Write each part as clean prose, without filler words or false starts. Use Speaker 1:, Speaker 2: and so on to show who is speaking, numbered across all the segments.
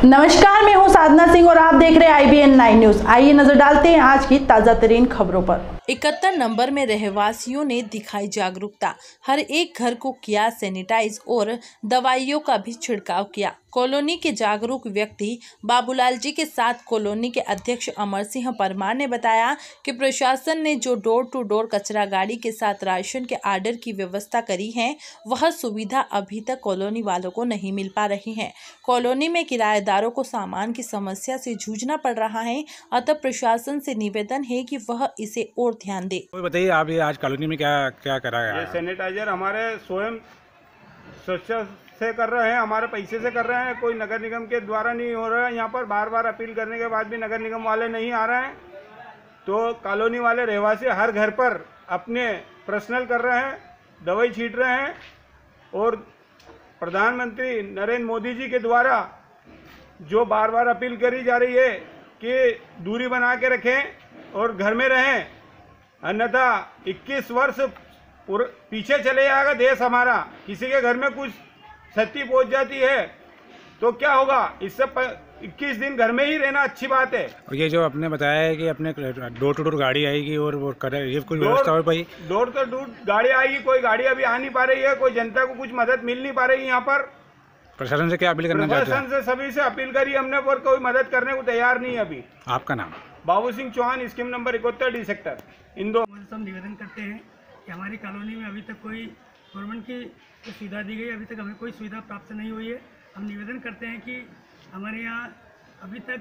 Speaker 1: नमस्कार, मैं हूं साधना सिंह और आप देख रहे हैं IBN 9 न्यूज। आइए नजर डालते हैं आज की ताजा तरीन खबरों पर। 71 नंबर में रहवासियों ने दिखाई जागरूकता, हर एक घर को किया सैनिटाइज और दवाइयों का भी छिड़काव किया। कॉलोनी के जागरूक व्यक्ति बाबूलाल जी के साथ कॉलोनी के अध्यक्ष अमर सिंह परमार ने बताया कि प्रशासन ने जो डोर टू डोर कचरा गाड़ी के साथ राशन के आर्डर की व्यवस्था करी है, वह सुविधा अभी तक कॉलोनी वालों को नहीं मिल पा रही है। कॉलोनी में किराएदारों को सामान की समस्या से जूझना पड़ रहा है, अतः प्रशासन से निवेदन है कि वह इसे और ध्यान दे।
Speaker 2: बताइए, आप ये आज कॉलोनी में क्या क्या करा है?
Speaker 3: ये सैनिटाइजर हमारे स्वयं स्वच्छ से कर रहे हैं, हमारे पैसे से कर रहे हैं, कोई नगर निगम के द्वारा नहीं हो रहा है। यहाँ पर बार बार अपील करने के बाद भी नगर निगम वाले नहीं आ रहे हैं, तो कॉलोनी वाले रहवासी हर घर पर अपने पर्सनल कर रहे हैं, दवाई छींट रहे हैं। और प्रधानमंत्री नरेंद्र मोदी जी के द्वारा जो बार बार अपील करी जा रही है कि दूरी बना के रखें और घर में रहें, अन्यथा 21 वर्ष पीछे चले जाएगा देश हमारा। किसी के घर में कुछ क्षति पहुंच जाती है तो क्या होगा? इससे 21 दिन घर में ही रहना अच्छी बात है।
Speaker 2: और ये जो आपने बताया है कि अपने डोर टू डोर गाड़ी आएगी और वो करे, ये कुछ व्यवस्था हो पाई?
Speaker 3: डोर टू डोर गाड़ी आएगी, कोई गाड़ी अभी आ नहीं पा रही है, कोई जनता को कुछ मदद मिल नहीं पा रही है। यहाँ पर
Speaker 2: प्रशासन से क्या अपील करना चाहते हैं?
Speaker 3: प्रशासन से सभी से अपील करी हमने, पर कोई मदद करने को तैयार नहीं है अभी।
Speaker 2: आपका नाम?
Speaker 3: Babu Singh Chauhan, scheme number 71 D sector Indore.
Speaker 4: हम निवेदन करते हैं कि हमारी कॉलोनी में अभी तक कोई गवर्नमेंट की सुविधा दी गई, अभी तक हमें कोई सुविधा प्राप्त नहीं हुई है। हम निवेदन करते हैं कि हमारे यहाँ अभी तक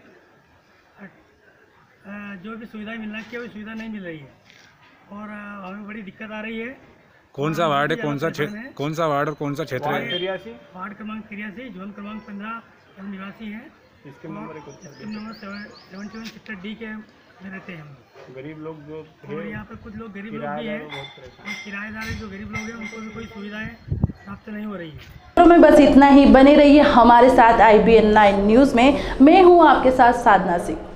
Speaker 4: जो भी सुविधाएं मिलना चाहिए वो सुविधा नहीं मिल रही है और हमें बड़ी दिक्कत आ रही है।
Speaker 2: कौन सा वार्ड है, कौन सा वार्ड और कौन सा क्षेत्र है?
Speaker 4: वार्ड क्रमांक 83, जोन क्रमांक 15 हम निवासी हैं।
Speaker 3: स्कीम नंबर
Speaker 4: 71 सेक्टर D के में रहते हैं हम।
Speaker 3: गरीब लोग जो
Speaker 4: और यहाँ पर कुछ लोग गरीब लोग भी हैं और किराएदार है, जो गरीब लोग हैं उनको भी कोई सुविधाएं प्राप्त नहीं हो रही है।
Speaker 1: में बस इतना ही, बने रहिए हमारे साथ IBN 9 न्यूज में। मैं हूँ आपके साथ साधना सिंह।